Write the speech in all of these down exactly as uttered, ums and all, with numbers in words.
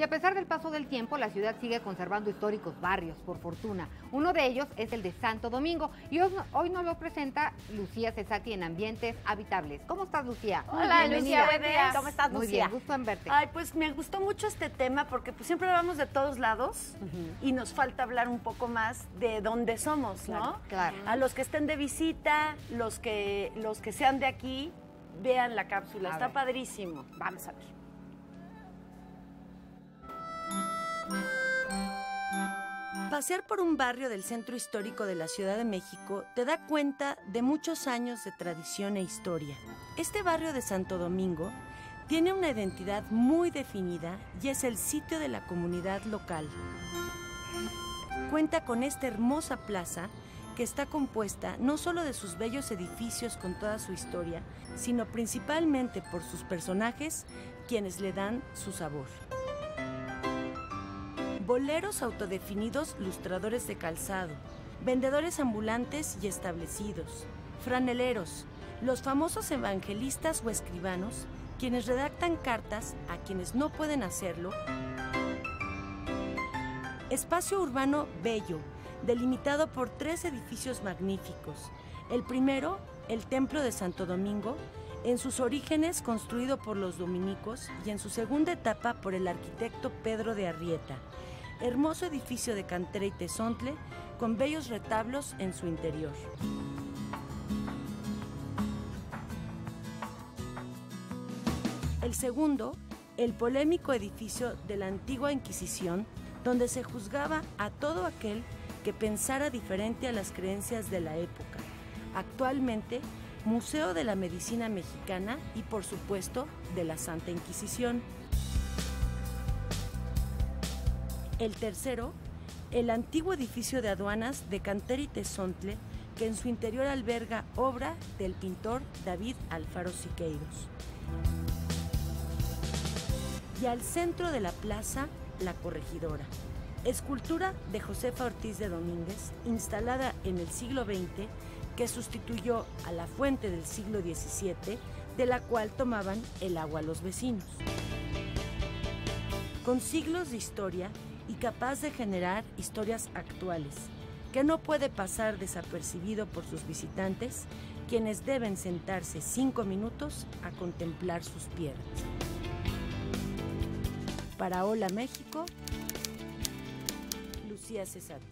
Y a pesar del paso del tiempo, la ciudad sigue conservando históricos barrios, por fortuna. Uno de ellos es el de Santo Domingo y hoy, hoy nos lo presenta Lucía Cesati en Ambientes Habitables. ¿Cómo estás, Lucía? Hola, Lucía, buen día. ¿Cómo estás, Lucía? Muy bien, gusto en verte. Ay, pues me gustó mucho este tema porque pues, siempre hablamos de todos lados uh-huh. y nos falta hablar un poco más de dónde somos, ¿no? Claro, claro. A los que estén de visita, los que, los que sean de aquí, vean la cápsula. A Está ver. padrísimo. Vamos a ver. Pasear por un barrio del centro histórico de la Ciudad de México te da cuenta de muchos años de tradición e historia. Este barrio de Santo Domingo tiene una identidad muy definida y es el sitio de la comunidad local. Cuenta con esta hermosa plaza que está compuesta no solo de sus bellos edificios con toda su historia, sino principalmente por sus personajes, quienes le dan su sabor. Boleros autodefinidos lustradores de calzado, vendedores ambulantes y establecidos, franeleros, los famosos evangelistas o escribanos, quienes redactan cartas a quienes no pueden hacerlo. Espacio urbano bello, delimitado por tres edificios magníficos. El primero, el Templo de Santo Domingo, en sus orígenes construido por los dominicos y en su segunda etapa por el arquitecto Pedro de Arrieta. Hermoso edificio de cantera y tezontle con bellos retablos en su interior. El segundo, el polémico edificio de la antigua Inquisición, donde se juzgaba a todo aquel que pensara diferente a las creencias de la época. Actualmente, Museo de la Medicina Mexicana y, por supuesto, de la Santa Inquisición. El tercero, el antiguo edificio de aduanas de cantera y tezontle, que en su interior alberga obra del pintor David Alfaro Siqueiros. Y al centro de la plaza, la Corregidora, escultura de Josefa Ortiz de Domínguez, instalada en el siglo veinte, que sustituyó a la fuente del siglo diecisiete, de la cual tomaban el agua los vecinos. Con siglos de historia, y capaz de generar historias actuales, que no puede pasar desapercibido por sus visitantes, quienes deben sentarse cinco minutos a contemplar sus piedras. Para Hola México, Lucía Cesati.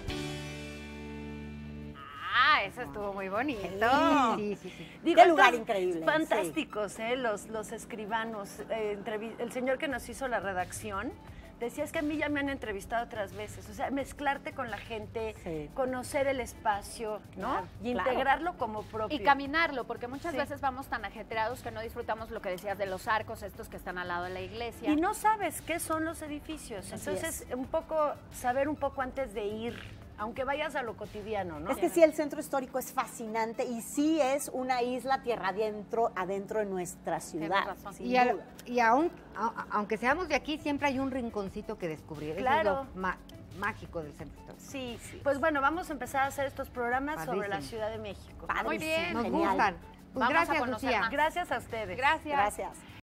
Ah, eso estuvo muy bonito. Sí, sí, sí. Digo, Qué lugar estos increíble. Fantásticos, sí. ¿eh? Los, los escribanos. Eh, el señor que nos hizo la redacción decía, es que a mí ya me han entrevistado otras veces. O sea, mezclarte con la gente, sí. conocer el espacio, ¿no? Claro, y claro. integrarlo como propio. Y caminarlo, porque muchas sí. veces vamos tan ajetreados que no disfrutamos lo que decías de los arcos, estos que están al lado de la iglesia. Y no sabes qué son los edificios. Así Entonces, es. un poco, saber un poco antes de ir, aunque vayas a lo cotidiano, ¿no? Es que sí, el centro histórico es fascinante y sí es una isla tierra adentro, adentro de nuestra ciudad. Y, a, y aún, a, aunque seamos de aquí, siempre hay un rinconcito que descubrir. Claro. Eso es lo ma mágico del centro histórico. Sí, sí, pues bueno, vamos a empezar a hacer estos programas Padrísimo. sobre la Ciudad de México. Muy bien. Nos Genial. gustan. Pues Vamos a gracias, conocer Lucía. más. Gracias a ustedes. Gracias. Gracias.